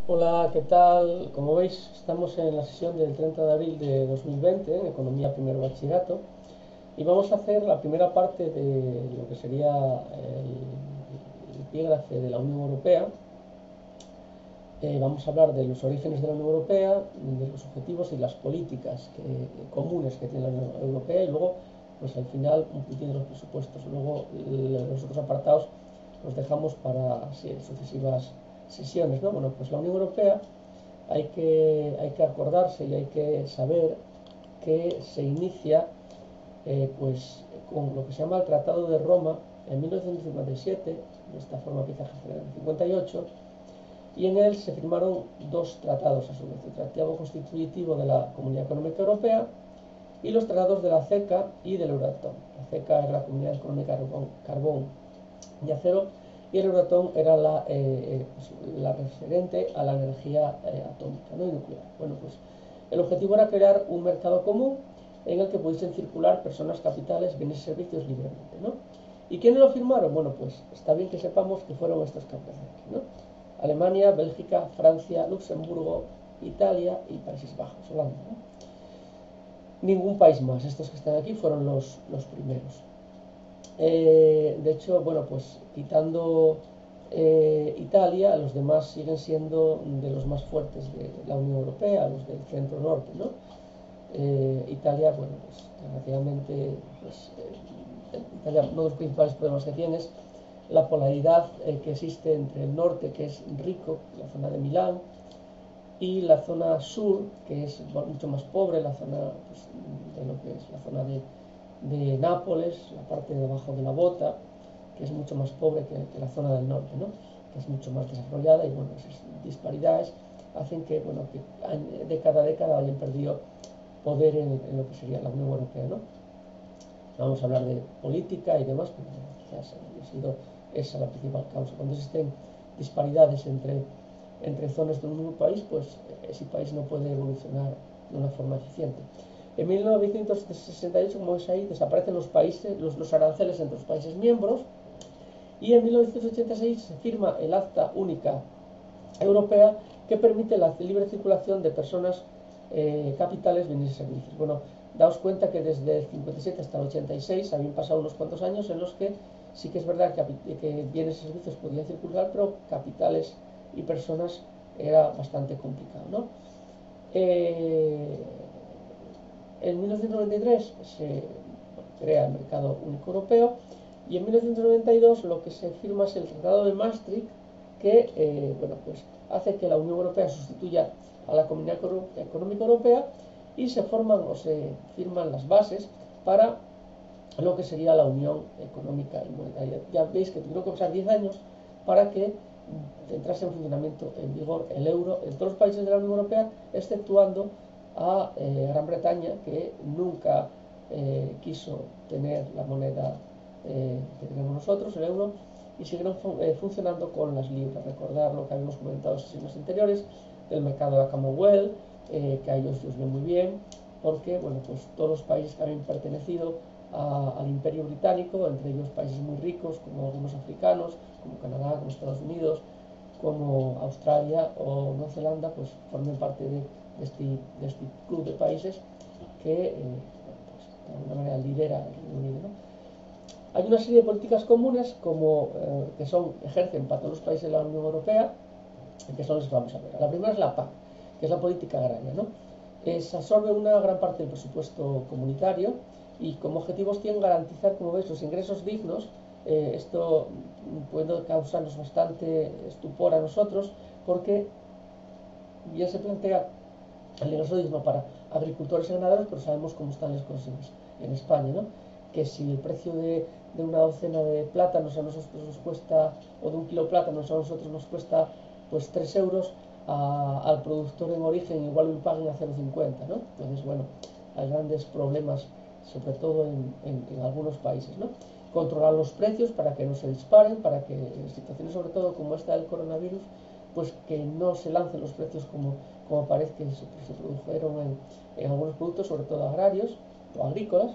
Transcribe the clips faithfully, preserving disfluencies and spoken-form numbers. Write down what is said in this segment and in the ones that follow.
Hola, ¿qué tal? Como veis, estamos en la sesión del treinta de abril de dos mil veinte en Economía Primero Bachillerato y vamos a hacer la primera parte de lo que sería el epígrafe de la Unión Europea. Eh, vamos a hablar de los orígenes de la Unión Europea, de los objetivos y las políticas que- comunes que tiene la Unión Europea y luego, pues al final, un poquitín de los presupuestos. Luego, l- los otros apartados los dejamos para sí, sucesivas sesiones, ¿no? Bueno, pues la Unión Europea hay que, hay que acordarse y hay que saber que se inicia eh, pues, con lo que se llama el Tratado de Roma en mil novecientos cincuenta y siete, de esta forma empieza en el cincuenta y ocho, y en él se firmaron dos tratados a su vez, el Tratado Constitutivo de la Comunidad Económica Europea y los tratados de la CECA y del Euratom. La CECA era la Comunidad Económica Carbón, Carbón y Acero, y el Euratom era la, eh, pues, la referente a la energía eh, atómica, ¿no? Y nuclear. Bueno, pues el objetivo era crear un mercado común en el que pudiesen circular personas, capitales, bienes y servicios libremente, ¿no? ¿Y quiénes lo firmaron? Bueno, pues está bien que sepamos que fueron estos que aparecen aquí, ¿no? Alemania, Bélgica, Francia, Luxemburgo, Italia y Países Bajos, Holanda, ¿no? Ningún país más, estos que están aquí fueron los, los primeros. Eh, de hecho, bueno, pues quitando eh, Italia, los demás siguen siendo de los más fuertes de la Unión Europea, los del centro-norte, ¿no? Eh, Italia, bueno, pues desgraciadamente, pues, eh, Italia, uno de los principales problemas que tiene es la polaridad eh, que existe entre el norte, que es rico, la zona de Milán, y la zona sur, que es mucho más pobre, la zona pues, de lo que es la zona de, de Nápoles, la parte de abajo de la bota, que es mucho más pobre que, que la zona del norte, ¿no? Que es mucho más desarrollada y bueno, esas disparidades hacen que, bueno, que de cada década hayan perdido poder en, en, lo que sería la Unión Europea, ¿no? Vamos a hablar de política y demás, pero quizás ha sido esa la principal causa. Cuando existen disparidades entre, entre zonas de un mismo país, pues ese país no puede evolucionar de una forma eficiente. En mil novecientos sesenta y ocho, como veis ahí, desaparecen los países, los, los aranceles entre los países miembros y en mil novecientos ochenta y seis se firma el Acta Única Europea que permite la libre circulación de personas, eh, capitales, bienes y servicios. Bueno, daos cuenta que desde el cincuenta y siete hasta el ochenta y seis habían pasado unos cuantos años en los que sí que es verdad que, que bienes y servicios podían circular, pero capitales y personas era bastante complicado, ¿no? Eh, en mil novecientos noventa y tres se crea el mercado único europeo y en mil novecientos noventa y dos lo que se firma es el Tratado de Maastricht que eh, bueno, pues hace que la Unión Europea sustituya a la Comunidad Económica Europea y se forman o se firman las bases para lo que sería la Unión Económica y Monetaria. Ya veis que tuvieron que pasar diez años para que entrase en funcionamiento, en vigor, el euro en todos los países de la Unión Europea, exceptuando a eh, Gran Bretaña, que nunca eh, quiso tener la moneda eh, que tenemos nosotros, el euro, y siguieron fun eh, funcionando con las libras. Recordar lo que habíamos comentado en sesiones anteriores del mercado de la Commonwealth, eh, que a ellos les ven muy bien, porque bueno, pues todos los países que habían pertenecido a, al Imperio Británico, entre ellos países muy ricos como algunos africanos, como Canadá, como Estados Unidos, como Australia o Nueva Zelanda, pues formen parte de, de, este, de este club de países que eh, bueno, pues, de alguna manera lidera el Reino Unido, ¿no? Hay una serie de políticas comunes como, eh, que son, ejercen para todos los países de la Unión Europea, que son las que vamos a ver. La primera es la P A C, que es la política agraria, ¿no? Eh, se absorbe una gran parte del presupuesto comunitario y como objetivos tienen garantizar, como veis, los ingresos dignos. Eh, esto puede causarnos bastante estupor a nosotros porque ya se plantea el ingreso digno para agricultores y ganaderos, pero sabemos cómo están las cosas en, en España, ¿no? Que si el precio de, de, una docena de plátanos a nosotros nos cuesta, o de un kilo de plátanos a nosotros nos cuesta pues tres euros, a, al productor en origen igual lo paguen a cero coma cincuenta, ¿no? Entonces, bueno, hay grandes problemas, sobre todo en, en, en algunos países, ¿no? Controlar los precios para que no se disparen, para que en situaciones sobre todo como esta del coronavirus, pues que no se lancen los precios como, como parece que se, se produjeron en, en algunos productos, sobre todo agrarios o agrícolas,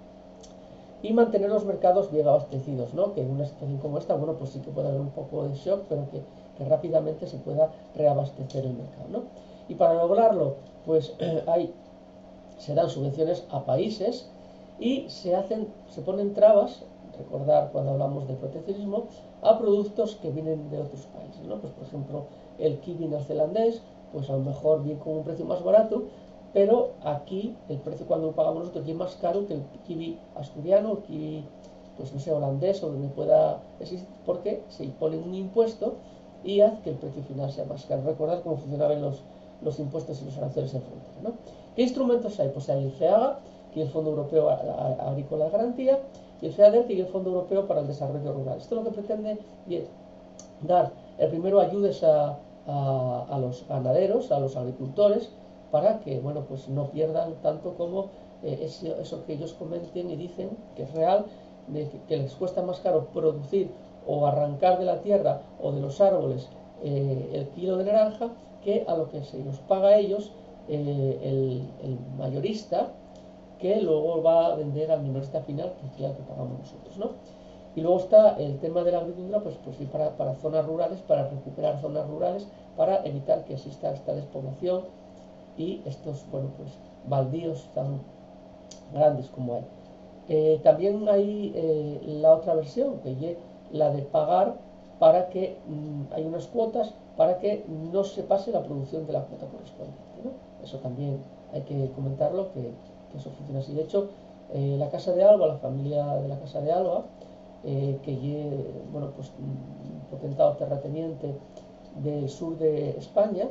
y mantener los mercados bien abastecidos, ¿no? Que en una situación como esta, bueno, pues sí que puede haber un poco de shock, pero que, que rápidamente se pueda reabastecer el mercado, ¿no? Y para lograrlo, pues hay, se dan subvenciones a países y se hacen, se ponen trabas, recordar cuando hablamos de proteccionismo, a productos que vienen de otros países, ¿no? Pues por ejemplo, el kiwi neozelandés, pues a lo mejor viene con un precio más barato, pero aquí el precio cuando lo pagamos nosotros es más caro que el kiwi asturiano, el kiwi, pues no sé, holandés o donde pueda existir, porque se impone un impuesto y hace que el precio final sea más caro. Recordad cómo funcionaban los, los impuestos y los aranceles en frontera, ¿no? ¿Qué instrumentos hay? Pues hay el FEAGA, que es el Fondo Europeo Agrícola de Garantía, y el FEADER, que es el Fondo Europeo para el Desarrollo Rural. Esto lo que pretende es dar, el primero, ayudas a, a, a los ganaderos, a los agricultores, para que, bueno, pues no pierdan tanto como eh, eso, eso que ellos comenten y dicen que es real, de que, que les cuesta más caro producir o arrancar de la tierra o de los árboles eh, el kilo de naranja que a lo que se los paga a ellos eh, el, el mayorista, que luego va a vender al minorista final, que es el que pagamos nosotros, ¿no? Y luego está el tema de la agricultura, pues, pues sí, para, para zonas rurales, para recuperar zonas rurales, para evitar que exista esta despoblación y estos, bueno, pues baldíos tan grandes como hay. Eh, también hay eh, la otra versión, que es la de pagar para que mmm, hay unas cuotas para que no se pase la producción de la cuota correspondiente, ¿no? Eso también hay que comentarlo, que, que eso funciona así. De hecho, eh, la Casa de Alba, la familia de la Casa de Alba, eh, que es, bueno, pues un potentado terrateniente del sur de España,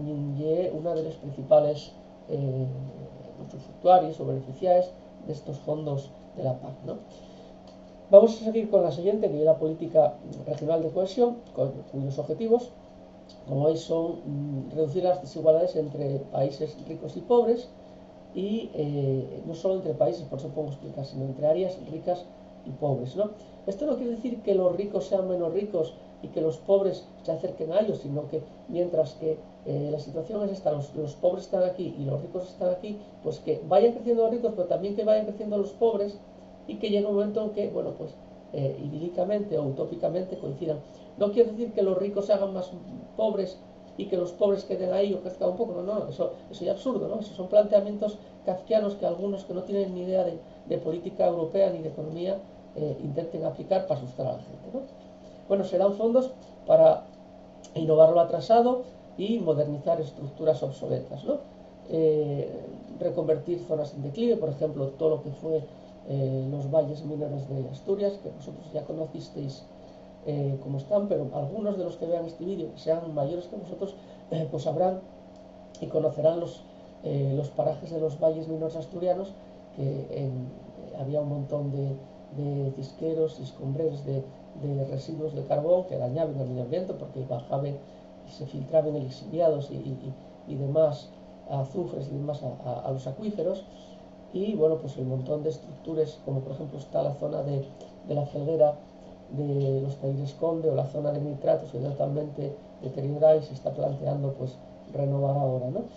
y una de las principales eh, usufructuarios o beneficiarios de estos fondos de la P A C, ¿no? Vamos a seguir con la siguiente, que es la política regional de cohesión, con, cuyos objetivos, como veis, son mm, reducir las desigualdades entre países ricos y pobres, y eh, no solo entre países, por eso puedo explicar, sino entre áreas ricas y pobres, ¿no? Esto no quiere decir que los ricos sean menos ricos y que los pobres se acerquen a ellos, sino que mientras que eh, la situación es esta, los, los pobres están aquí y los ricos están aquí, pues que vayan creciendo los ricos, pero también que vayan creciendo los pobres, y que llegue un momento en que, bueno, pues eh, idílicamente o utópicamente coincidan. No quiere decir que los ricos se hagan más pobres y que los pobres queden ahí o crezcan un poco, no, no, eso, eso es absurdo, ¿no? Esos son planteamientos kafkianos que algunos que no tienen ni idea de, de política europea ni de economía eh, intenten aplicar para asustar a la gente, ¿no? Bueno, se dan fondos para innovar lo atrasado y modernizar estructuras obsoletas, ¿no? Eh, reconvertir zonas en declive, por ejemplo, todo lo que fue eh, los valles mineros de Asturias, que vosotros ya conocisteis eh, cómo están, pero algunos de los que vean este vídeo, que sean mayores que vosotros, eh, pues sabrán y conocerán los, eh, los parajes de los valles mineros asturianos, que en, eh, había un montón de, de cisqueros y escombreros de, de residuos de carbón que dañaban el medio ambiente porque bajaban y se filtraban exiliados y, y, y demás azufres y demás a, a, a los acuíferos. Y bueno, pues el montón de estructuras, como por ejemplo está la zona de, de la felguera de los Talleres Conde o la zona de nitratos, que totalmente deteriorada y se está planteando pues renovar ahora, ¿no?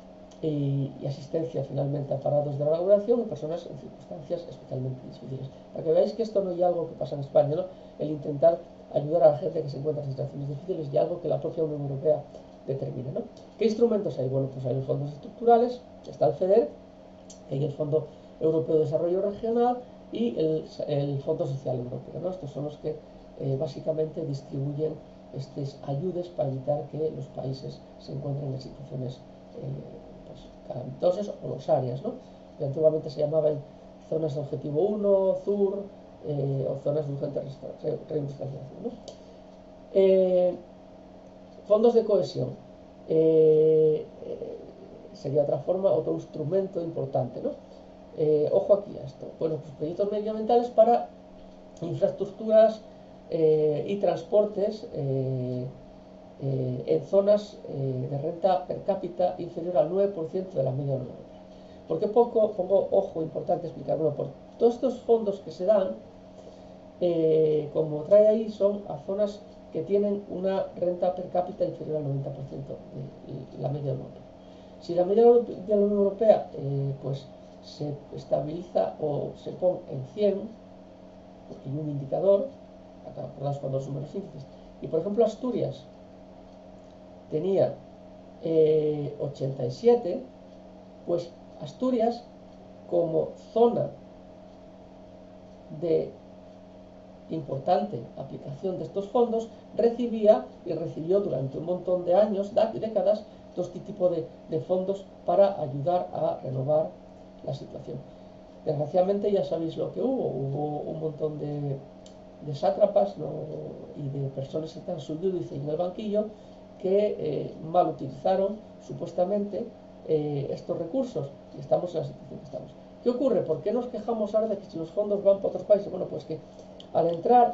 Y, y asistencia finalmente a parados de larga duración y personas en circunstancias especialmente difíciles. Para que veáis que esto no es algo que pasa en España, ¿no? El intentar ayudar a la gente que se encuentra en situaciones difíciles y algo que la propia Unión Europea determina, ¿no? ¿Qué instrumentos hay? Bueno, pues hay los fondos estructurales, está el FEDER, hay el Fondo Europeo de Desarrollo Regional y el, el Fondo Social Europeo, ¿no? Estos son los que eh, básicamente distribuyen estas ayudas para evitar que los países se encuentren en situaciones eh, pues, calamitosas o los áreas, ¿no? Que antiguamente se llamaban zonas de objetivo uno, Z U R eh, o zonas de urgente reindustrialización, ¿no? Eh, fondos de cohesión. Eh, eh, sería otra forma, otro instrumento importante, ¿no? Eh, ojo aquí a esto. Bueno, pues proyectos medioambientales para infraestructuras eh, y transportes eh, eh, en zonas eh, de renta per cápita inferior al nueve por ciento de la media Unión Europea. ¿Por qué poco, pongo ojo, importante explicar? Bueno, por todos estos fondos que se dan, eh, como trae ahí, son a zonas que tienen una renta per cápita inferior al noventa por ciento de la media Unión Europea. Si la media de la Unión Europea eh, pues se estabiliza o se pone en cien, porque hay un indicador, acá acordaos cuando los números índices, y por ejemplo Asturias tenía eh, ochenta y siete, pues Asturias, como zona de importante aplicación de estos fondos, recibía y recibió durante un montón de años, décadas, todo este tipo de, de fondos para ayudar a renovar la situación. Desgraciadamente ya sabéis lo que hubo, hubo un montón de, de sátrapas, ¿no?, y de personas que están subyúdice en el banquillo que eh, mal utilizaron supuestamente eh, estos recursos, y estamos en la situación que estamos. ¿Qué ocurre? ¿Por qué nos quejamos ahora de que si los fondos van para otros países? Bueno, pues que al entrar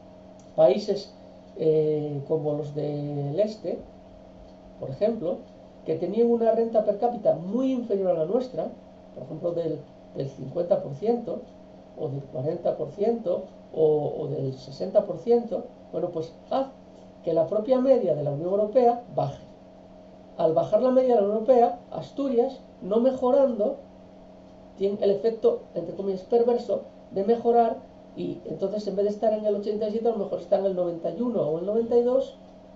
países eh, como los del este, por ejemplo, que tenían una renta per cápita muy inferior a la nuestra, por ejemplo del, del cincuenta por ciento o del cuarenta por ciento o, o del sesenta por ciento, bueno, pues haz que la propia media de la Unión Europea baje. Al bajar la media de la Unión Europea, Asturias, no mejorando, tiene el efecto, entre comillas, perverso de mejorar, y entonces en vez de estar en el ochenta y siete, a lo mejor está en el noventa y uno o el noventa y dos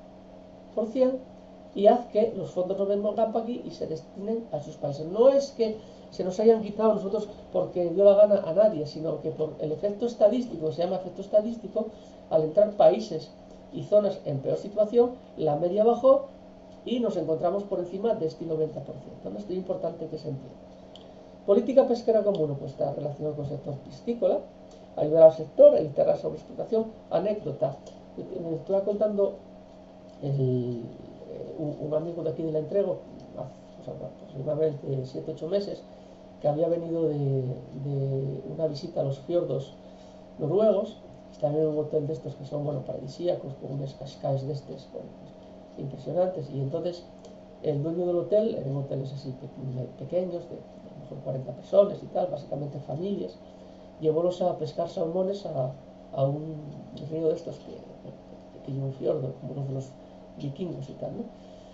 por ciento, y haz que los fondos no vengan para aquí y se destinen a sus países. No es que se nos hayan quitado a nosotros porque dio la gana a nadie, sino que por el efecto estadístico, que se llama efecto estadístico, al entrar países y zonas en peor situación, la media bajó y nos encontramos por encima de este noventa por ciento. ¿No? Esto es importante que se entienda. Política pesquera común, pues está relacionado con el sector piscícola, ayudar al sector, evitar la sobreexplotación. Anécdota, me estoy contando el, un, un amigo de aquí de La Entrego, hace aproximadamente siete ocho meses, que había venido de, de una visita a los fiordos noruegos, estaba en un hotel de estos que son, bueno, paradisíacos, con unas cascadas de estos, bueno, pues, impresionantes, y entonces el dueño del hotel, eran hoteles así pequeños, de a lo mejor cuarenta personas y tal, básicamente familias, llevólos a pescar salmones a, a un río de estos que, que, que un fiordo, como los de los vikingos y tal, ¿no?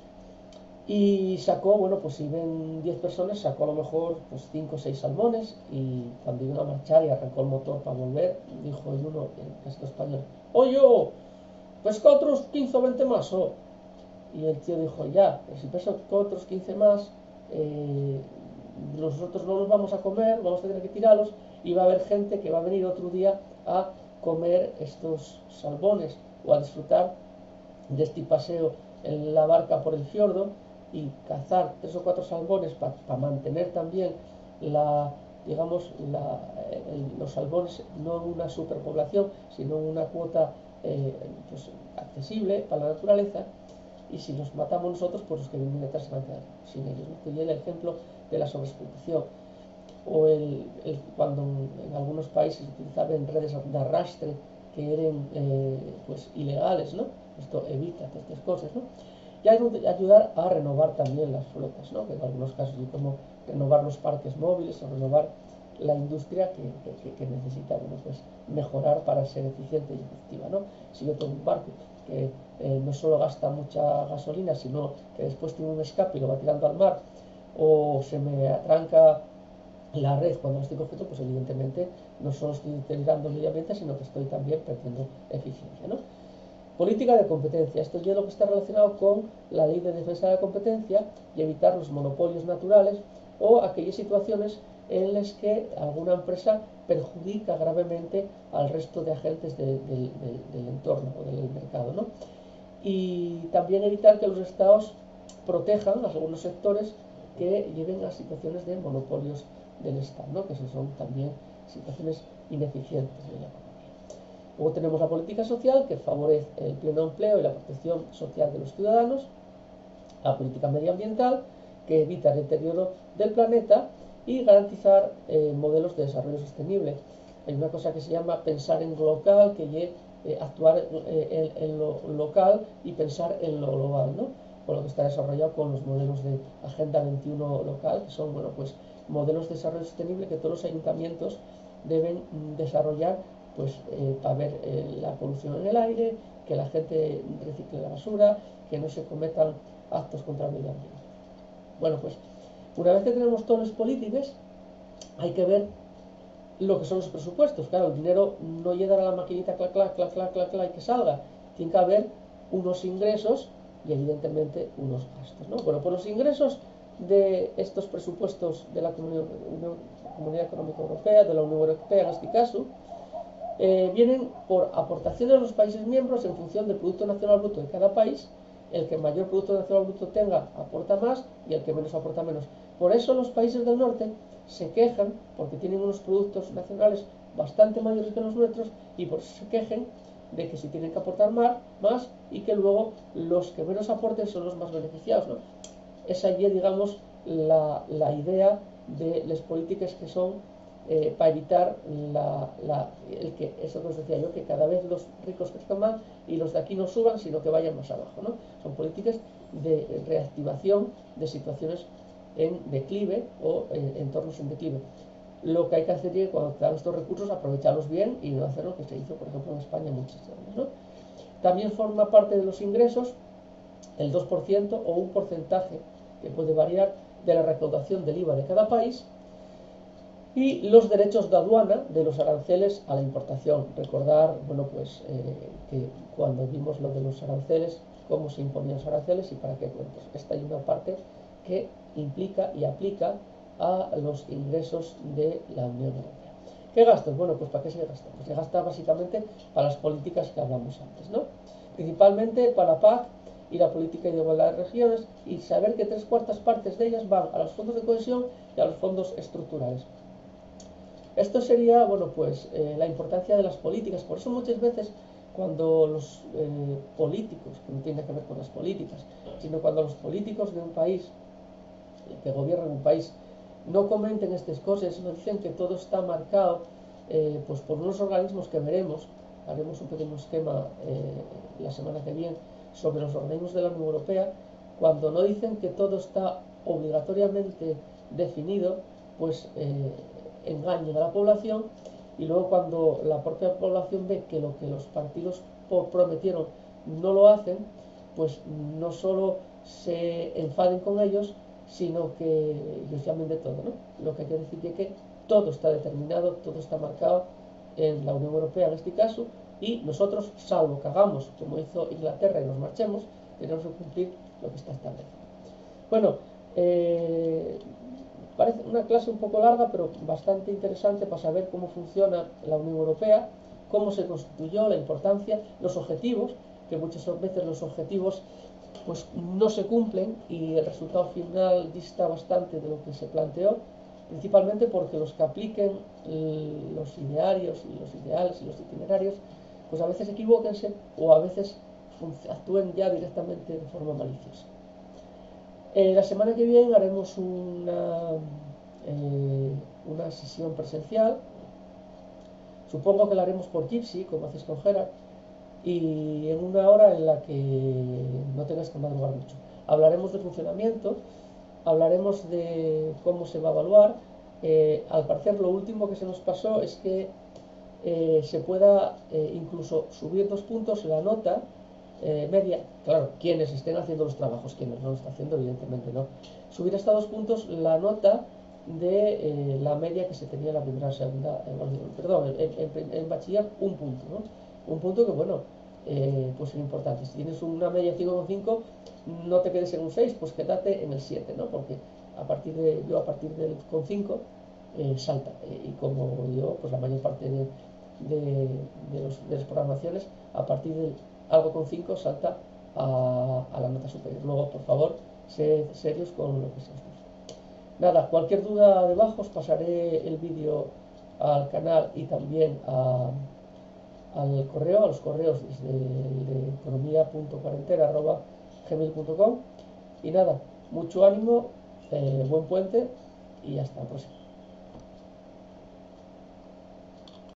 Y sacó, bueno, pues si ven diez personas, sacó a lo mejor pues cinco o seis salmones, y cuando iban a marchar y arrancó el motor para volver, dijo el uno, en casco español, oye, pesca otros quince o veinte más, oh. Y el tío dijo, ya, pero si pesco otros quince más, eh, nosotros no los vamos a comer, vamos a tener que tirarlos, y va a haber gente que va a venir otro día a comer estos salmones o a disfrutar de este paseo en la barca por el fiordo y cazar tres o cuatro salmones para pa mantener también la, digamos, la, el, los salmones no en una superpoblación, sino en una cuota eh, pues, accesible para la naturaleza. Y si los matamos nosotros, pues los que vienen detrás se van a quedar sin ellos. Esto es el ejemplo de la sobreexplotación. O el, el, cuando en algunos países utilizaban redes de arrastre que eran eh, pues ilegales, ¿no? Esto evita estas cosas, ¿no? Y ayudar a renovar también las flotas, ¿no? Que en algunos casos es como renovar los parques móviles o renovar la industria que, que, que necesita, bueno, pues mejorar para ser eficiente y efectiva, ¿no? Si yo tengo un barco que eh, no solo gasta mucha gasolina, sino que después tiene un escape y lo va tirando al mar, o se me atranca la red cuando lo estoy cogiendo, pues evidentemente no solo estoy deteriorando el medio ambiente, sino que estoy también perdiendo eficiencia, ¿no? Política de competencia. Esto ya es lo que está relacionado con la ley de defensa de la competencia y evitar los monopolios naturales o aquellas situaciones en las que alguna empresa perjudica gravemente al resto de agentes de, de, de, del entorno o del mercado, ¿no? Y también evitar que los estados protejan a algunos sectores que lleven a situaciones de monopolios del Estado, ¿no? Que eso son también situaciones ineficientes de la economía. Luego tenemos la política social, que favorece el pleno empleo y la protección social de los ciudadanos. La política medioambiental, que evita el deterioro del planeta y garantizar eh, modelos de desarrollo sostenible. Hay una cosa que se llama pensar en lo local, que es eh, actuar eh, en, en lo local y pensar en lo global, ¿no? Con lo que está desarrollado con los modelos de Agenda veintiuno local, que son, bueno, pues modelos de desarrollo sostenible que todos los ayuntamientos deben desarrollar, pues eh, para ver eh, la polución en el aire, que la gente recicle la basura, que no se cometan actos contra el medio ambiente. Bueno, pues una vez que tenemos todas las políticas, hay que ver lo que son los presupuestos. Claro, el dinero no llega a la maquinita, clac, clac, clac, clac, clac, clac, y que salga. Tiene que haber unos ingresos y evidentemente unos gastos, ¿no? Bueno, pues los ingresos de estos presupuestos de la Comunidad, Comunidad Económica Europea, de la Unión Europea en este caso, eh, vienen por aportaciones de los países miembros en función del Producto Nacional Bruto de cada país. El que mayor Producto Nacional Bruto tenga aporta más y el que menos aporta menos. Por eso los países del norte se quejan, porque tienen unos productos nacionales bastante mayores que los nuestros, y por eso se quejen de que si tienen que aportar más, más y que luego los que menos aporten son los más beneficiados, ¿no? Esa es, digamos, la, la idea de las políticas que son eh, para evitar la, la, el que, eso que os decía yo, que cada vez los ricos crezcan más y los de aquí no suban, sino que vayan más abajo, ¿no? Son políticas de reactivación de situaciones en declive o en entornos en declive. Lo que hay que hacer es, cuando te dan estos recursos, aprovecharlos bien y no hacer lo que se hizo, por ejemplo, en España muchos años, ¿no? También forma parte de los ingresos el dos por ciento o un porcentaje que puede variar de la recaudación del IVA de cada país, y los derechos de aduana de los aranceles a la importación. Recordar, bueno, pues eh, que cuando vimos lo de los aranceles, cómo se imponían los aranceles y para qué cuentos. Esta hay una parte que implica y aplica a los ingresos de la Unión Europea. ¿Qué gastos? Bueno, pues ¿para qué se gasta? Pues se gasta básicamente para las políticas que hablamos antes, ¿no? Principalmente para la P A C y la política de igualdad de regiones, y saber que tres cuartas partes de ellas van a los fondos de cohesión y a los fondos estructurales. Esto sería, bueno, pues eh, la importancia de las políticas. Por eso muchas veces cuando los eh, políticos, que no tiene que ver con las políticas, sino cuando los políticos de un país, que gobiernan un país, no comenten estas cosas, no dicen que todo está marcado eh, pues por unos organismos que veremos, haremos un pequeño esquema eh, la semana que viene sobre los organismos de la Unión Europea. Cuando no dicen que todo está obligatoriamente definido, pues eh, engañan a la población, y luego cuando la propia población ve que lo que los partidos prometieron no lo hacen, pues no solo se enfaden con ellos, sino que ellos llamen de todo, ¿no? Lo que quiere decir que todo está determinado, todo está marcado en la Unión Europea en este caso, y nosotros, salvo que hagamos como hizo Inglaterra y nos marchemos, tenemos que cumplir lo que está establecido. Bueno, eh, parece una clase un poco larga, pero bastante interesante para saber cómo funciona la Unión Europea, cómo se constituyó, la importancia, los objetivos, que muchas veces los objetivos pues no se cumplen y el resultado final dista bastante de lo que se planteó, principalmente porque los que apliquen los idearios y los ideales y los itinerarios, pues a veces equivóquense o a veces actúen ya directamente de forma maliciosa. Eh, la semana que viene haremos una, eh, una sesión presencial. Supongo que la haremos por Jitsi, como haces con Gerard, y en una hora en la que no tengas que madrugar mucho. Hablaremos de funcionamiento, hablaremos de cómo se va a evaluar. Eh, al parecer lo último que se nos pasó es que eh, se pueda eh, incluso subir dos puntos la nota eh, media, claro, quienes estén haciendo los trabajos, quienes no lo están haciendo, evidentemente no. Subir hasta dos puntos la nota de eh, la media que se tenía en la primera, segunda, eh, perdón, en, en, en bachiller un punto, ¿no? Un punto que, bueno, eh, pues es importante. Si tienes una media cinco coma cinco, no te quedes en un seis, pues quédate en el siete, ¿no? Porque a partir de, yo a partir del con cinco eh, salta, eh, y como yo, pues la mayor parte de, de, de, los, de las programaciones, a partir del algo con cinco salta a, a la nota superior. Luego, por favor, sed serios con lo que se os dice. Nada, cualquier duda debajo, os pasaré el vídeo al canal y también a, al correo, a los correos desde el de economía punto cuarentena arroba gmail punto com. Y nada, mucho ánimo, eh, buen puente y hasta la próxima.